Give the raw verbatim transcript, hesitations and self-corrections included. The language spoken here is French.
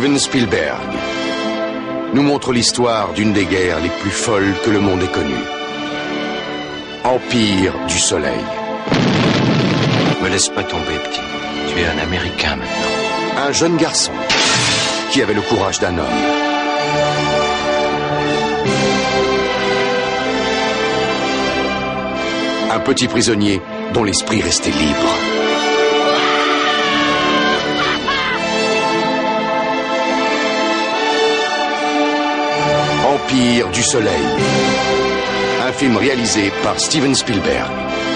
Steven Spielberg nous montre l'histoire d'une des guerres les plus folles que le monde ait connues. Empire du Soleil. Me laisse pas tomber, petit. Tu es un Américain maintenant. Un jeune garçon qui avait le courage d'un homme. Un petit prisonnier dont l'esprit restait libre. Empire du Soleil. Un film réalisé par Steven Spielberg.